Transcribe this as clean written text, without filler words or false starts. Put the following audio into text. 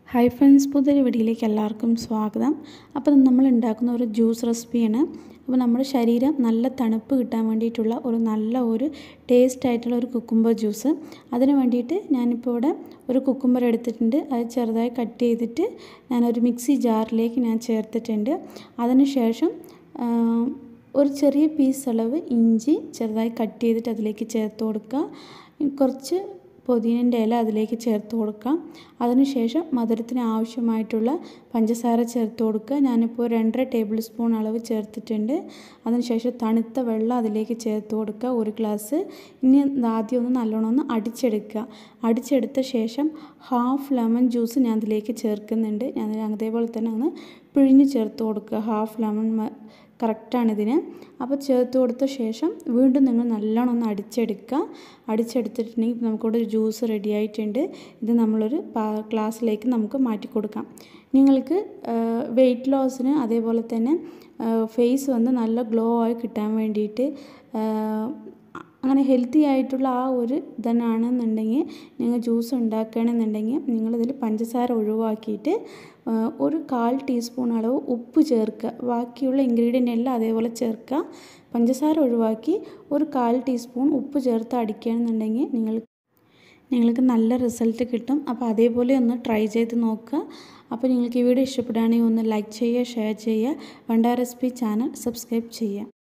Hi friends, പുതിയൊരു വീഡിയോയിലേക്ക് എല്ലാവർക്കും സ്വാഗതം. അപ്പോൾ നമ്മൾ ഉണ്ടാക്കുന്ന ഒരു ജ്യൂസ് റെസിപ്പിയാണ്. അപ്പോൾ നമ്മുടെ ശരീരം നല്ല തണുപ്പ് കിട്ടാൻ വേണ്ടിയിട്ടുള്ള ഒരു ടേസ്റ്റ് ആയിട്ടുള്ള ഒരു കുക്കുംബർ ജ്യൂസ്. അതിന് വേണ്ടിയിട്ട് ഞാനിപ്പോൾ ഇവിടെ ഒരു കുക്കുംബർ എടുത്തിട്ടുണ്ട്. അത് ചെറുതായി കട്ട് ചെയ്തിട്ട് ഞാനൊരു മിക്സി ജാറിലേക്ക് ഞാൻ ചേർത്തിട്ടുണ്ട്. അതിനുശേഷം ഒരു ചെറിയ പീസ് അളവ് ഇഞ്ചി ചെറുതായി കട്ട് ചെയ്തിട്ട് അതിലേക്ക് ചേർത്ത് കൊടുക്കുക. കുറച്ച് പുതിനൻ്റെ ഇല അതിലേക്ക് ചേർത്ത് കൊടുക്കാം. അതിനുശേഷം മധുരത്തിന് ആവശ്യമായിട്ടുള്ള പഞ്ചസാര ചേർത്ത് കൊടുക്കുക. ഞാനിപ്പോൾ 2.5 ടേബിൾ സ്പൂൺ അളവ് ചേർത്തിട്ടുണ്ട്. അതിനുശേഷം തണുത്ത വെള്ളം അതിലേക്ക് ചേർത്ത് കൊടുക്കുക, 1 ഗ്ലാസ്. ഇനി ആദ്യം നല്ലോണം അടിച്ചെടുക്കുക. അടിച്ചെടുത്ത ശേഷം ഹാഫ് ലെമൺ ജ്യൂസ് ഞാൻ അതിലേക്ക് ചേർക്കുന്നുണ്ട്. ഞാൻ അതേപോലെ തന്നെ പിഴിഞ്ഞ് ചേർത്ത് കൊടുക്കുക. ഹാഫ് ലെമൺ കറക്റ്റാണിതിന്. അപ്പോൾ ചേർത്ത് കൊടുത്ത ശേഷം വീണ്ടും നിങ്ങൾ നല്ലോണം അടിച്ചെടുക്കുക. അടിച്ചെടുത്തിട്ടുണ്ടെങ്കിൽ നമുക്കിവിടെ ഒരു ജ്യൂസ് റെഡി ആയിട്ടുണ്ട്. ഇത് നമ്മളൊരു ഗ്ലാസ്സിലേക്ക് നമുക്ക് മാറ്റി കൊടുക്കാം. നിങ്ങൾക്ക് വെയിറ്റ് ലോസിന് അതേപോലെ തന്നെ ഫേസ് നല്ല ഗ്ലോ ആയി കിട്ടാൻ വേണ്ടിയിട്ട് അങ്ങനെ ഹെൽത്തി ആയിട്ടുള്ള ഒരു ഇതന്നാണെന്നുണ്ടെങ്കിൽ നിങ്ങൾ ജ്യൂസ് ഉണ്ടാക്കുകയാണെന്നുണ്ടെങ്കിൽ നിങ്ങളിതിൽ പഞ്ചസാര ഒഴിവാക്കിയിട്ട് ഒരു 1/4 ടീസ്പൂൺ അളവ് ഉപ്പ് ചേർക്കുക. ബാക്കിയുള്ള ഇൻഗ്രീഡിയൻ്റ് എല്ലാം അതേപോലെ ചേർക്കുക. പഞ്ചസാര ഒഴിവാക്കി ഒരു 1/4 ടീസ്പൂൺ ഉപ്പ് ചേർത്ത് അടിക്കുകയാണെന്നുണ്ടെങ്കിൽ നിങ്ങൾക്ക് നല്ല റിസൾട്ട് കിട്ടും. അപ്പോൾ അതേപോലെ ഒന്ന് ട്രൈ ചെയ്ത് നോക്കുക. അപ്പോൾ നിങ്ങൾക്ക് ഈ വീഡിയോ ഇഷ്ടപ്പെടുകയാണെങ്കിൽ ഒന്ന് ലൈക്ക് ചെയ്യുക, ഷെയർ ചെയ്യുക. വണ്ടാ റെസിപ്പി ചാനൽ സബ്സ്ക്രൈബ് ചെയ്യുക.